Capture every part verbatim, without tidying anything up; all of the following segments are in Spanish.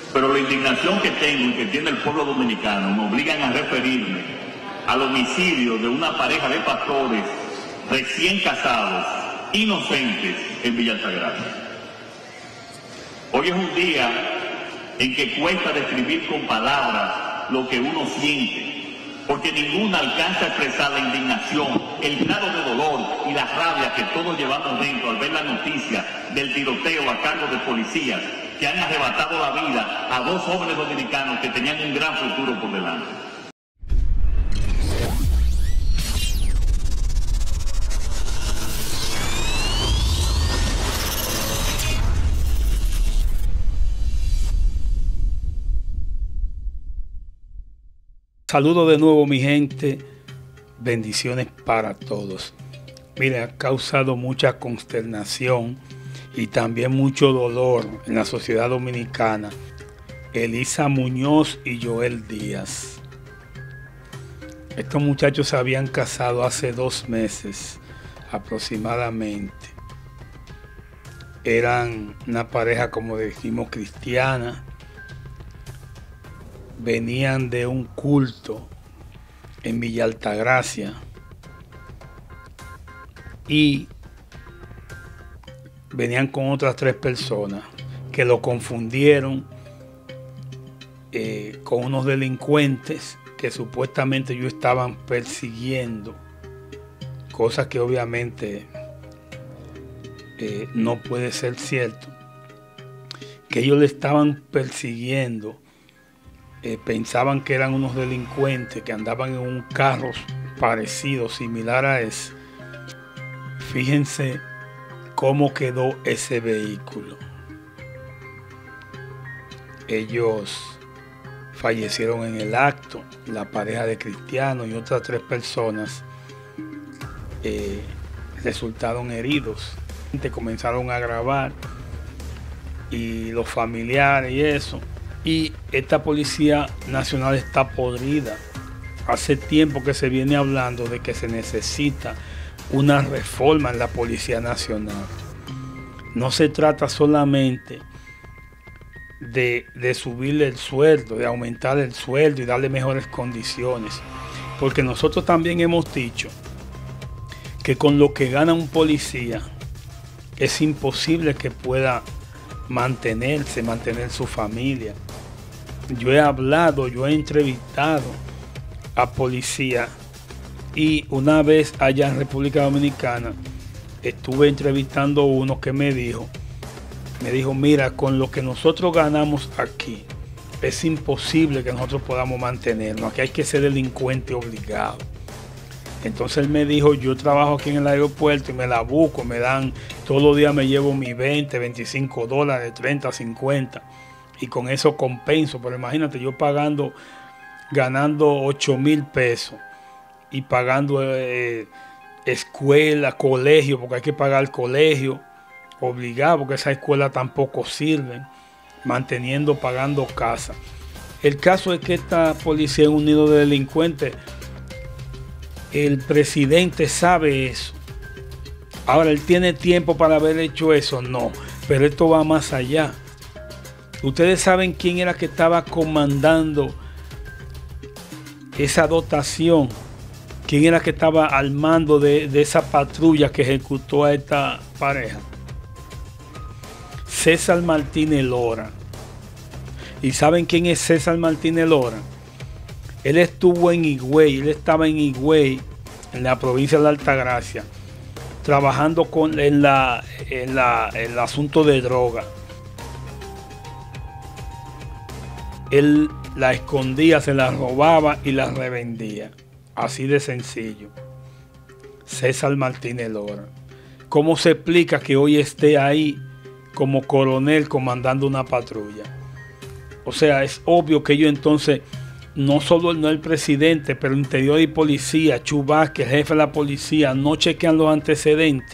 Pero la indignación que tengo y que tiene el pueblo dominicano me obligan a referirme al homicidio de una pareja de pastores recién casados, inocentes, en Villa Altagracia. Hoy es un día en que cuesta describir con palabras lo que uno siente, porque ninguna alcanza a expresar la indignación, el grado de dolor y la rabia que todos llevamos dentro al ver la noticia del tiroteo a cargo de policías que han arrebatado la vida a dos jóvenes dominicanos que tenían un gran futuro por delante. Saludos de nuevo, mi gente, bendiciones para todos. Mire, ha causado mucha consternación y también mucho dolor en la sociedad dominicana Elisa Muñoz y Joel Díaz. Estos muchachos se habían casado hace dos meses aproximadamente. Eran una pareja, como dijimos, cristiana. Venían de un culto en Villa Altagracia y venían con otras tres personas que lo confundieron eh, con unos delincuentes que supuestamente ellos estaban persiguiendo, cosa que obviamente eh, no puede ser cierto, que ellos le estaban persiguiendo. Eh, pensaban que eran unos delincuentes que andaban en un carro parecido, similar a ese. Fíjense cómo quedó ese vehículo. Ellos fallecieron en el acto, la pareja de cristianos y otras tres personas eh, resultaron heridos. Comenzaron a grabar y los familiares y eso. Y esta Policía Nacional está podrida. Hace tiempo que se viene hablando de que se necesita una reforma en la Policía Nacional. No se trata solamente de, de subirle el sueldo, de aumentar el sueldo y darle mejores condiciones. Porque nosotros también hemos dicho que con lo que gana un policía es imposible que pueda mantenerse, mantener su familia. Yo he hablado, yo he entrevistado a policías y una vez allá en República Dominicana estuve entrevistando a uno que me dijo, me dijo, mira, con lo que nosotros ganamos aquí es imposible que nosotros podamos mantenernos, aquí hay que ser delincuente obligado. Entonces él me dijo, yo trabajo aquí en el aeropuerto y me la busco, me dan, todos los días me llevo mis veinte, veinticinco dólares, treinta, cincuenta y con eso compenso. Pero imagínate, yo pagando, ganando ocho mil pesos y pagando eh, escuela, colegio, porque hay que pagar el colegio obligado, porque esas escuelas tampoco sirven, manteniendo, pagando casa. El caso es que esta policía es un nido de delincuentes. El presidente sabe eso. Ahora, ¿él tiene tiempo para haber hecho eso? No, pero esto va más allá. Ustedes saben quién era que estaba comandando esa dotación, quién era que estaba al mando de, de esa patrulla que ejecutó a esta pareja. César Martínez Lora. ¿Y saben quién es César Martínez Lora? Él estuvo en Higüey, él estaba en Higüey, en la provincia de Altagracia, trabajando con, en, la, en la, el asunto de droga. Él la escondía, se la robaba y la revendía. Así de sencillo. César Martínez Lora. ¿Cómo se explica que hoy esté ahí como coronel comandando una patrulla? O sea, es obvio que ellos entonces, no solo no el presidente, pero Interior y Policía, Chu Vázquez, jefe de la policía, no chequean los antecedentes.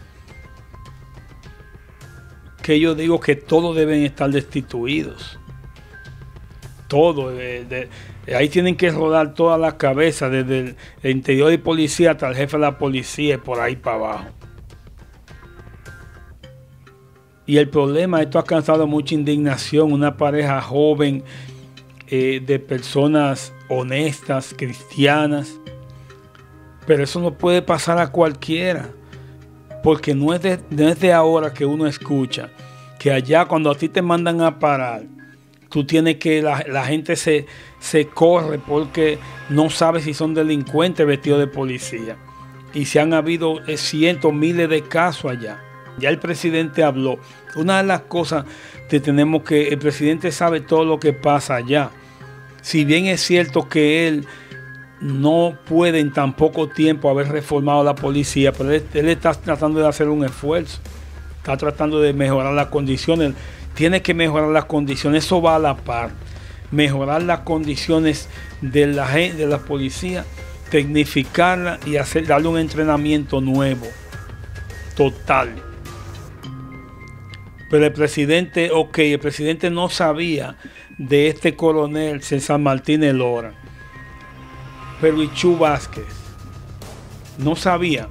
Que yo digo que todos deben estar destituidos. Todo, de, de, de ahí tienen que rodar todas las cabezas, desde el, el Interior y Policía hasta el jefe de la policía y por ahí para abajo. Y el problema, esto ha causado mucha indignación, una pareja joven eh, de personas honestas, cristianas, pero eso no puede pasar a cualquiera, porque no es de, no es de ahora que uno escucha que allá cuando a ti te mandan a parar, tú tienes que, la, la gente se, se corre porque no sabe si son delincuentes vestidos de policía. Y se han habido cientos, miles de casos allá. Ya el presidente habló. Una de las cosas que tenemos que, el presidente sabe todo lo que pasa allá. Si bien es cierto que él no puede en tan poco tiempo haber reformado la policía, pero él, él está tratando de hacer un esfuerzo. Está tratando de mejorar las condiciones. Tiene que mejorar las condiciones, eso va a la par. Mejorar las condiciones de la gente, de la policía, tecnificarla y hacer, darle un entrenamiento nuevo, total. Pero el presidente, ok, el presidente no sabía de este coronel César Martínez Lora, pero Ichu Vázquez no sabía.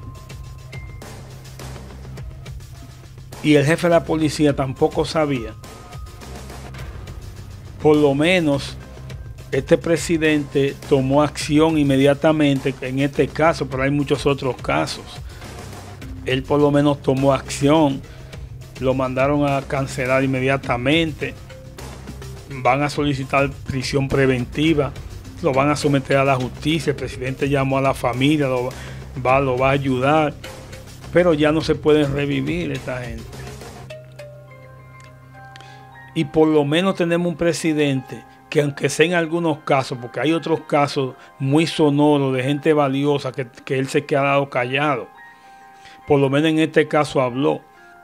Y el jefe de la policía tampoco sabía. Por lo menos este presidente tomó acción inmediatamente en este caso, pero hay muchos otros casos. Él por lo menos tomó acción, lo mandaron a cancelar inmediatamente, van a solicitar prisión preventiva, lo van a someter a la justicia, el presidente llamó a la familia, lo va, lo va a ayudar, pero ya no se pueden revivir esta gente. Y por lo menos tenemos un presidente que, aunque sea en algunos casos, porque hay otros casos muy sonoros de gente valiosa que, que él se ha quedado callado, por lo menos en este caso habló.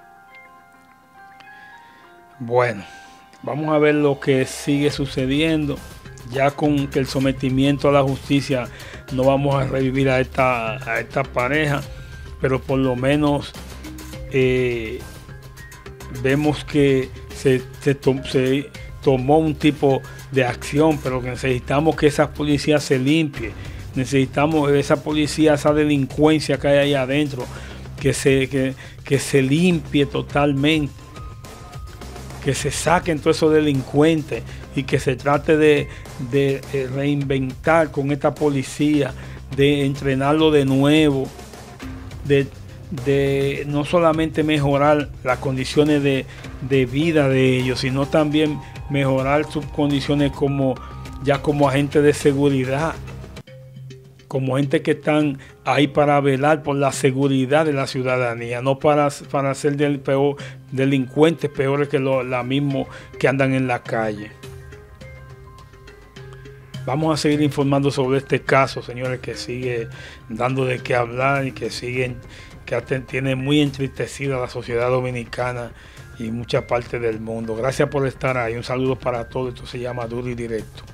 Bueno, vamos a ver lo que sigue sucediendo. Ya con que el sometimiento a la justicia no vamos a revivir a esta, a esta pareja, pero por lo menos eh, vemos que se, se, to, se tomó un tipo de acción, pero que necesitamos que esa policía se limpie. Necesitamos esa policía, esa delincuencia que hay ahí adentro, que se, que, que se limpie totalmente, que se saquen todos esos delincuentes y que se trate de, de reinventar con esta policía, de entrenarlo de nuevo, de, de no solamente mejorar las condiciones de, de vida de ellos, sino también mejorar sus condiciones como ya como agentes de seguridad, como gente que están ahí para velar por la seguridad de la ciudadanía, no para, para ser del peor, delincuentes peores que los la mismos que andan en la calle. Vamos a seguir informando sobre este caso, señores, que sigue dando de qué hablar y que siguen, que tiene muy entristecida a la sociedad dominicana y mucha parte del mundo. Gracias por estar ahí. Un saludo para todos. Esto se llama Duro y Directo.